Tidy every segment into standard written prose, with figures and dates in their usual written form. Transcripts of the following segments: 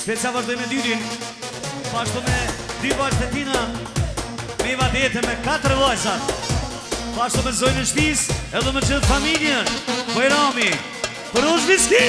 Specia vazhdoj me dyrin. Pashtu me 2 vajzë të tina. Me i vadete me 4 vajzat. Pashtu me zojnë në shpis, edhe me qëtë familjen. Bajrami, për ush viski.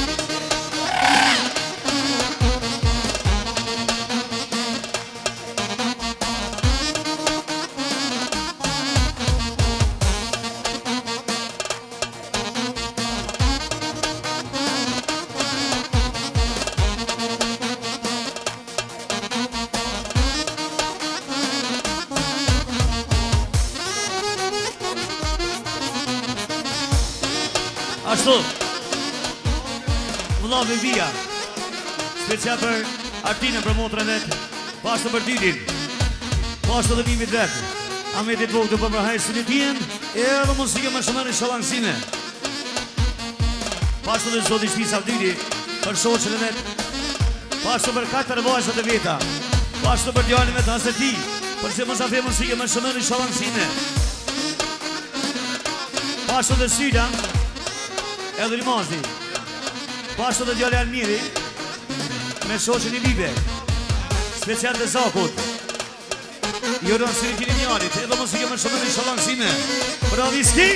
Ashtu Vëlla Vivia Specia për Artinën për motrën vetë Pashtu për Didin Pashtu dhe nimit vetë Ametit vogë të përmërhaj së një tjen edhe muzike më shumën në shalansime Pashtu dhe zoti shpisa Didi për shoqën e vetë Pashtu për 4 vajzat e veta Pashtu për djallin vetë Haseti për që më zafe muzike më shumën në shalansime Pashtu dhe Syda edhe Rimazi Pashtu dhe djale Almiri me shoqen i Libe Special dhe Zakut Joron Siritin i Njarit edhe muzike më shumë në shalansime Braviski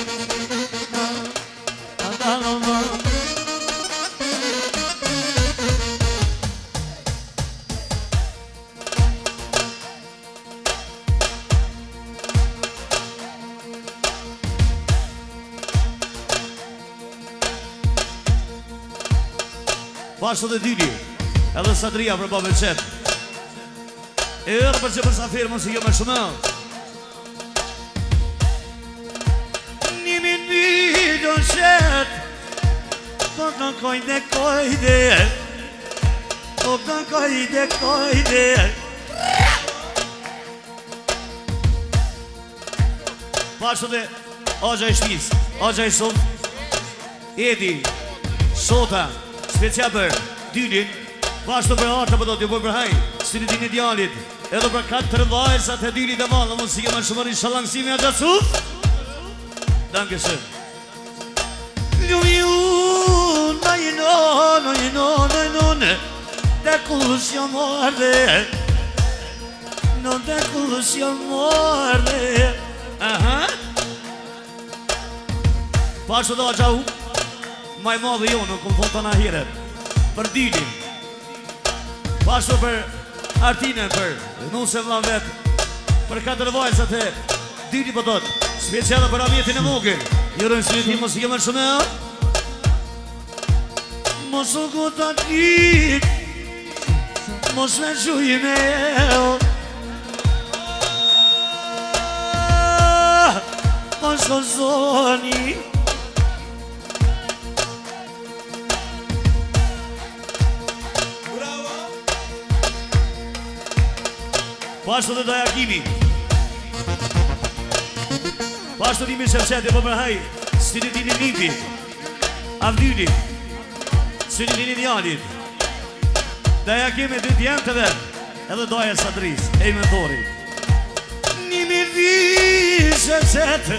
Pashtu dhe Dyli edhe Sadria për babel qep edhe për që për safirë muzike më shumë Nimin video qep Po të kojde Po të kojde Pashtu dhe Agja i shpis Agja i sot Edi Shota Specia për Dylin Pashtu për Arta për do t'ju për haj Sinitin i djallit Edhe për 4 vajzat e Dylit e malë muzike më shumër i shalansime a gjasuf Danke shë Ljumi najno Te kush jam arde Te kush jam arde Pashtu dhe Agja u Maj madhe jo në këmë thonë të na hiret Për Dylin Pashtu për Artinën për Nuse vla vetë Për 4 vajzat e Dyli për tot Speciale për Amjetin e Mogër Jërën së njëti mos i kemë shumë Mos u këtë atit Mos me gjujme Mos këzoni Pashtu dhe Dajakimi Pashtu Nimi Shevqeti për mërhaj Sinitin i Nipi Avdyli Sinitin i Njalit Dajakimi dy djentëve Edhe Daja Sadris E i mentori Nimi Shevqeti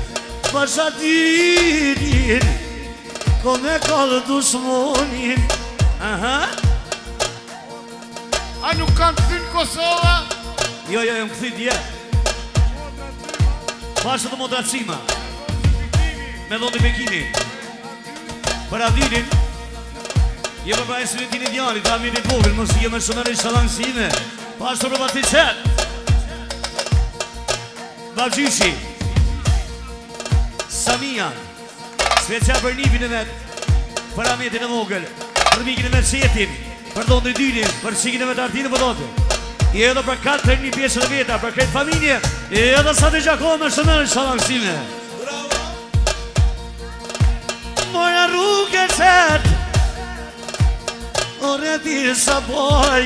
Pashatinin Kome kallë dushmonin A nuk kanë të thynë Kosova? Jo, më këthi dje Pashtu të Modracima Me dhonë të Pekini Për Avdilin Je për prajnë Sinitin i Djallit Amjetin Vogël Muzike më shumë në shalansime Pashtu për Baticet Valgjyshi Samia Specia për Nipin e vetë Për Amjetin e Vogël Për mikin e vetë Shetin Për dhonë të Dylin Për shikin e vetë Artinë për dhote I edhe për 4 një pjesë të veta Për këtë familje I edhe sa të gjako me shumë në shalansime Moja rrugë e qëtë Ore ti sa boj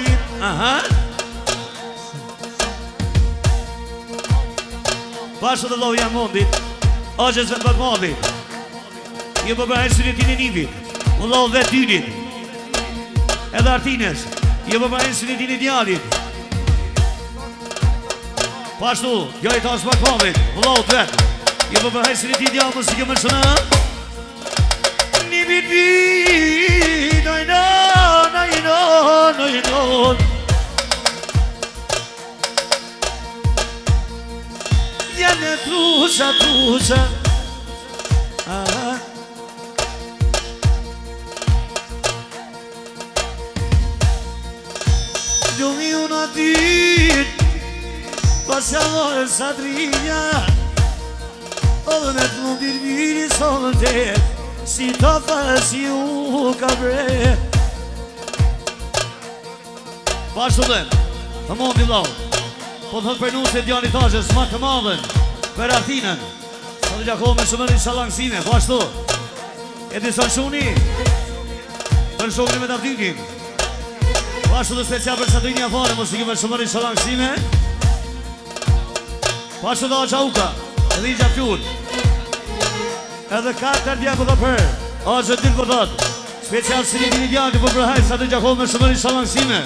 Pashtu dhe lovja mondit Agjes vetë për madhit I për bërhaj Sinitin e Nipit U lovë vetë Dylit Edhe Artinës I për bërhaj Sinitin i Djallit Pashtu, jo i tash pak mamit, vëllaut vetë Jo për përhaj së një ti djallë muzike më shumë Një bit bit, najno në jënon Jene trusha, trusha Ljumi unë atit Pasja dojë sa trinja Edhe me të mundin miri sonë të Si të fësi u ka bre Pashtu dhe Të mundi vlau Po të përnu se djani tajës ma të madhen Për artinën Sa të gjako me shumërin shalangsime Pashtu E disa shuni Për shokri me të artinin Pashtu dhe specia për Satrinja fare Mos i kime shumërin shalangsime Pashtu dhe Aqa Uka Edhe i Gjafjur Edhe 4 djako dhe për Aqa Dilë Vërdat Special së një djaki për përhajt Sa të gjako me shumërin shalangsime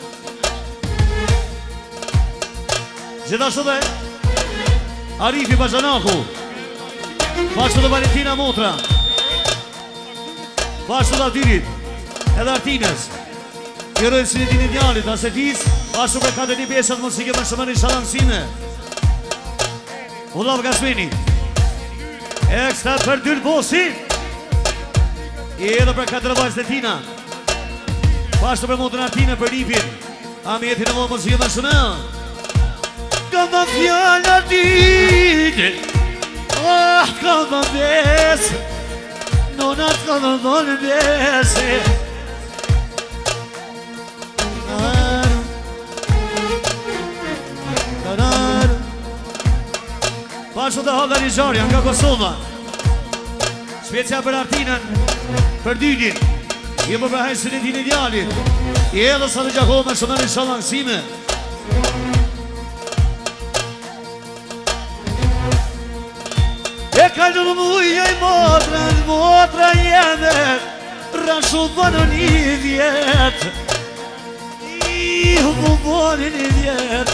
Gjithashtu dhe Arifi Bajanaku Pashtu dhe Valentina Motra Pashtu dhe Artinit Edhe Artines Kjerojnë si një dini djallit Asetis Pashtu për 4 pesat Mosike më shëmërin shalangsime Ullav Gasmini Ekstra për Dyl Bosi I edhe për 4 vajzë dhe Tina Pashtu për Motrën Artine për Ripin Amjeti në më Mosike më shëmërin Këmë fjallë atite Këmë besë Nonat këmë dhënë besë Pashtu të Halla Rizharja nga Kosova Specia për Artinën Për Dylin I më përhajnë së një dini djallit I edhe sa të gjako me shumërin shalangsime E kallu në muja I motra jene Rashu bënë një vjet I më bënë një vjet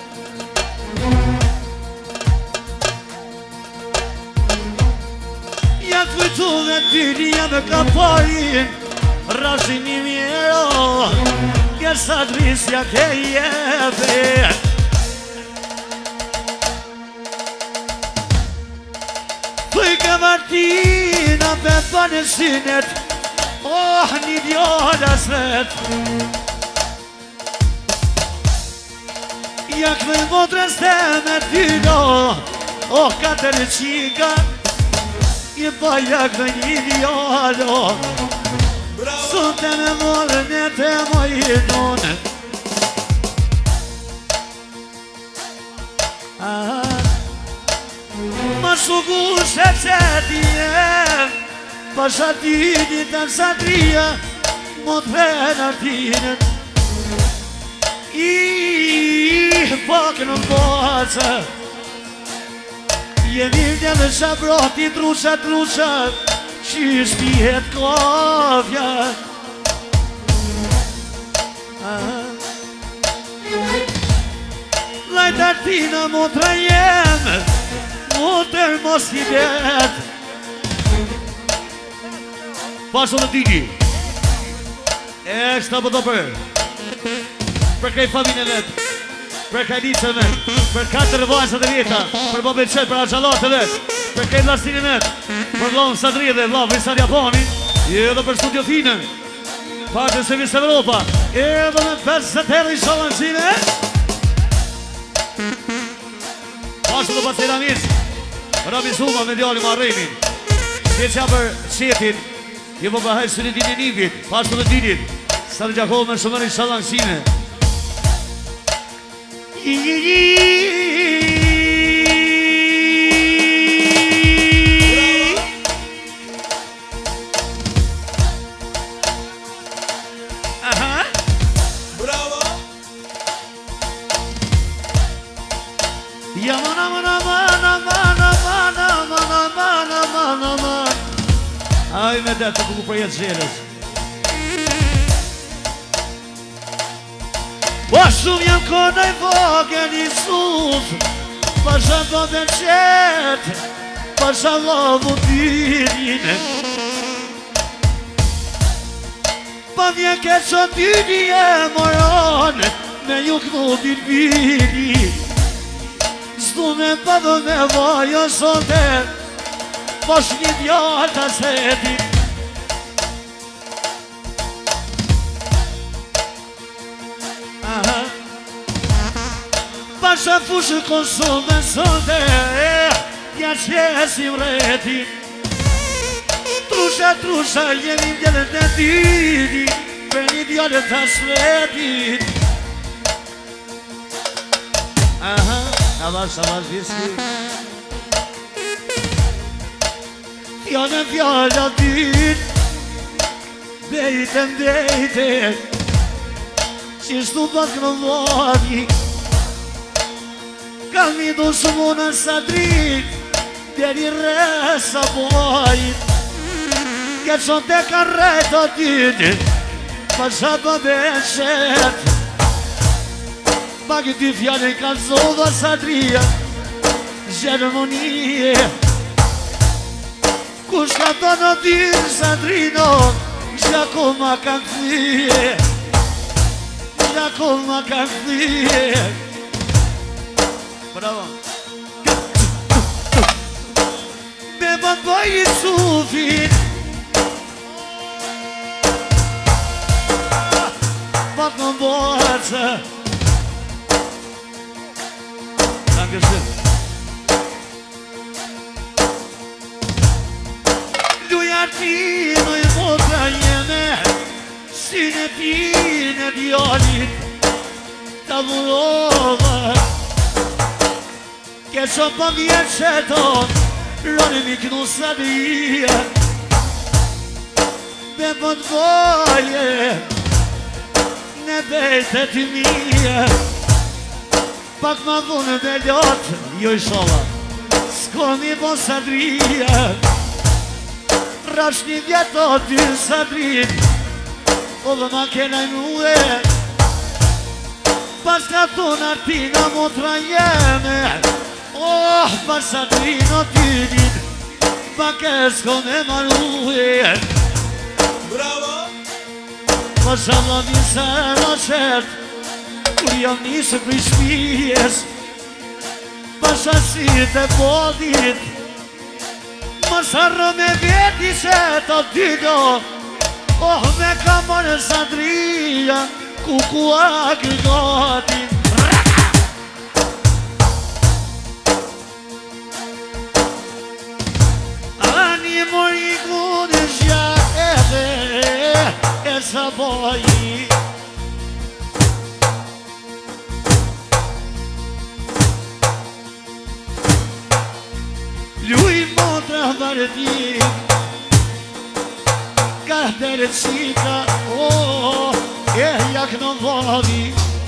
Ja të kujtu dhe Dylia me kaparin Rashin një mjero Kërsa drisja ke jebe Pëjke Martina për për sinet Oh, një djolla sret Jak me motrës të me tyno Oh, 4 qika I bajak me një djolla Sute me morën e të mojnon Ma shuku se qëtje Pasha tini të Satria Mot ven Artinën I pak në pasë Jemi një dhe shabrati trusha Që shpihet kafja Lajt Artina motra jem Motër mos I bet Pashtu dhe Dyli Eksta për të për kaj familjen vet Për kaj licën vet Për 4 vajzat e vjeta Për babet qet, për Axhalat e vet Për kaj vlastinin vet Për vlavën Sadri dhe vlavën Visar Japani Edhe për studio Finën Partën se Vis Evropa Edhe me 50 herë I shalangsime Pashtu dhe për Tiramis Rabi Zuma me djali Marremin Specia për Qetin Je më përhajtë së një dini Nivit Pashtu dhe Dylit Sa të gjakohë me shumërin shalangsime Bravo Ja mana mana mana mana mana mana mana mana mana Aj me dhe të kuku për jetë zhelës Po shumë jam kona I vogën I sus Pasha do dhe qetë Pasha lovu tyrin Pa vjen ke që dyni e moron me ju kënu din vini Zdu me padë me vajo sote Posh një djallë të seti Pasha fushë konsume sote Ja qesim reti Trusha, trusha, jemi djallët e dini Për një djallët të shretit Avash viski Fjallë fjallë dit Bejte Qishtu pak në vadi Kam i do shumona sa drit Djeri resa bojit Keçon te ka rejta dit Pasha pa beshet Pak i ty fjallë ka zova sa drija Gjermonie Kush ka të në dirë sa drino Gjako ma ka këthije Gjako ma ka këthije Bravo Me bëndoj i sufin Pak në borë Dankeschön. Lujartino i motra jeme Sine pine djallit Ta vurova Ke që pa vjetë qeton Roni mi kënu sa dhije Me bëndvoje Ne bejte të mije Pak ma dhunë me lotë, jo i shola S'ko mi bo sadrija Rash një vjetë o ty sadrin O dhe ma kenaj muhe Pas ka thunë artina motra jeme Oh, pas sadrin o ty din Pak e s'ko me maruhe Bravo! Pas Allah njëse në qertë Kur jam nisë për shpijes Pashasit e bodit Më sarë me veti që të dydo Oh me ka mërë sadrija Kukua këgatin Ani mori gudë shja e sa boji Luj motra vërti Ka dërët qika E jak në vodi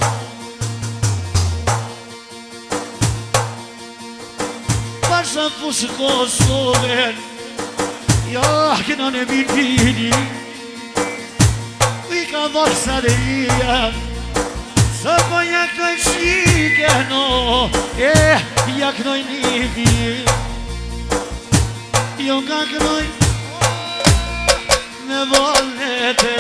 Pasha fushë Kosovën Jak në në bitini I ka vërsa dhe jam Së po jak në qike no Jak në një Jo nga kënoj me volete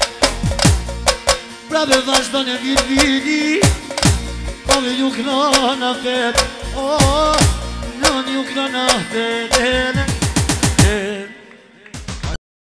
Prabe vazhdo në vini Po me një këno në fet Në një këno në fet